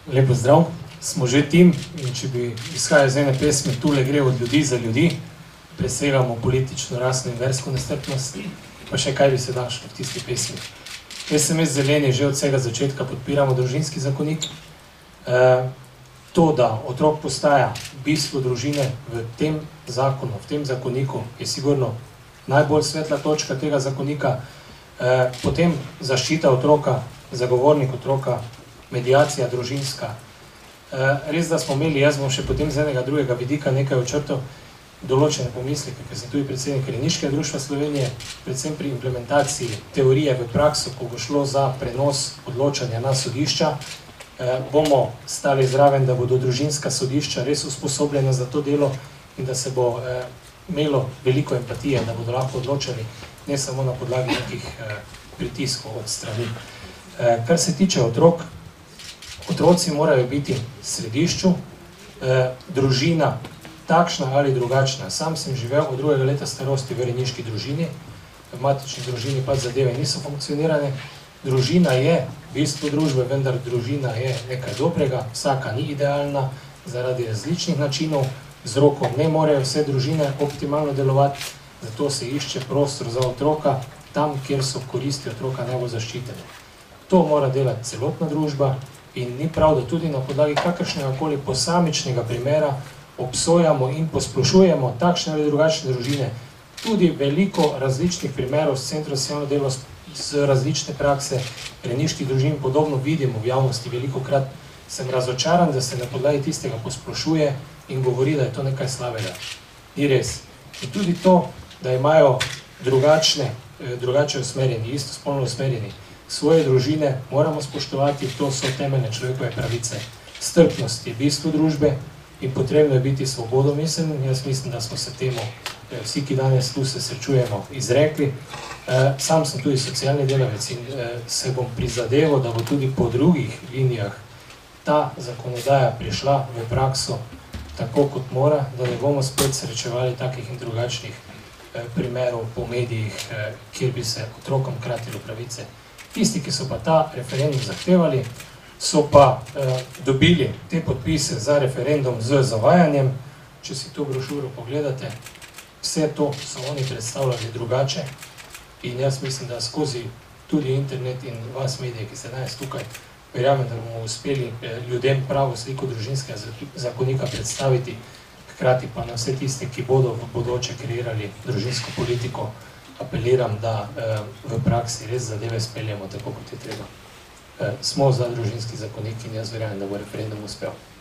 Lepo zdrav, smo že tim in če bi izhajali z ene pesmi Tule gre od ljudi za ljudi, presegamo politično, rasno in versko nestrpnost, pa še kaj bi se našlo v tisti pesmi. SMS Zeleni že od vsega začetka podpiramo družinski zakonik. To, da otrok postaja bistvo družine v tem zakonu, v tem zakoniku, je sigurno najbolj svetla točka tega zakonika. Potem zaščita otroka, zagovornik otroka, mediacija družinska. Res, da smo imeli, jaz bom še potem z enega drugega vidika nekaj očrtal, določene pomisleke, ker sem tudi predsednik Rejniškega društva Slovenije, predvsem pri implementaciji teorije v prakso, ko bo šlo za prenos odločanja na sodišča, bomo stali zraven, da bodo družinska sodišča res usposobljena za to delo in da se bo imelo veliko empatije, da bodo lahko odločali, ne samo na podlagi nekih pritiskov od strani. Kar se tiče otrok, otroci morajo biti v središču, družina takšna ali drugačna. Sam sem živel od 2. leta starosti v rejniški družini, v matični družini pa zadeve niso funkcionirane. Družina je bistvo družbe, vendar družina je nekaj dobrega, vsaka ni idealna, zaradi različnih načinov, z rokom ne morejo vse družine optimalno delovati, zato se išče prostor za otroka tam, kjer so koristi otroka najbolj zaščitene. To mora delati celotna družba in ni prav, da tudi na podlagi kakršnega koli posamičnega primera obsojamo in posplošujemo takšne ali drugačne družine. Tudi veliko različnih primerov s centrov za socialno delo, z različne prakse rejniških družin podobno vidimo v javnosti. Velikokrat sem razočaran, da se na podlagi tistega posplošuje in govori, da je to nekaj slabega. Ni res. In tudi to, da imajo drugače usmerjeni, istospolno usmerjeni svoje družine, moramo spoštovati, to so temeljne človekove pravice. Strpnost je bistvo družbe in potrebno je biti svobodomislen. Jaz mislim, da smo se temu vsi, ki danes tu se srečujemo, izrekli. Sam sem tudi socialni delavec in se bom prizadeval, da bo tudi po drugih linijah ta zakonodaja prišla v prakso tako, kot mora, da ne bomo spet srečevali takih in drugačnih primerov po medijih, kjer bi se otrokom kratilo pravice. Tisti, ki so pa ta referendum zahtevali, so pa dobili te podpise za referendum z zavajanjem. Če si to brošuro pogledate, vse to so oni predstavljali drugače in jaz mislim, da skozi tudi internet in vas medije, ki ste danes tukaj, verjamem, da bomo uspeli ljudem pravo sliko družinskega zakonika predstaviti, hkrati pa na vse tiste, ki bodo v bodoče kreirali družinsko politiko, apeliram, da v praksi res zadeve speljemo tako, kot je treba. Smo za družinski zakonik in jaz verjamem, da bo referendum uspel.